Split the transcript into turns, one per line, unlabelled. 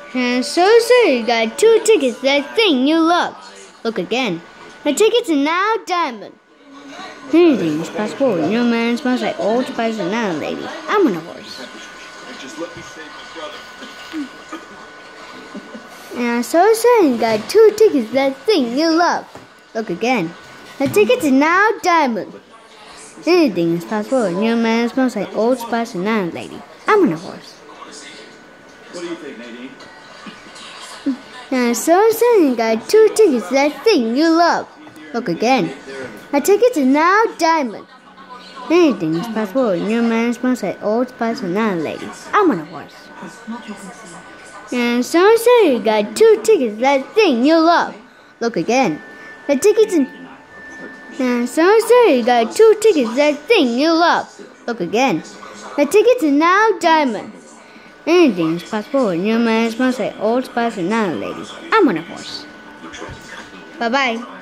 And so you got 2 tickets to that thing you love. Look again. The tickets are now diamond. Anything is possible when your man smells like Old Spice and not a lady. I'm on a horse. And so you got 2 tickets to that thing you love. Look again. The tickets are now diamond. Anything is possible when your man smells like Old Spice and not a lady. I'm on a horse.
What do you think, Nadine?
And so you got 2 tickets to that thing you love. Look again. The tickets are now diamond. Anything is possible when your man smells like Old Spice and not a lady. I'm on a horse. And so you got 2 tickets to that thing you love. Look again. The tickets are... And so you got 2 tickets to that thing you love. Look again. The tickets are now diamond. Anything is possible when your man smells like Old Spice and not a lady. I'm on a horse. Bye-bye.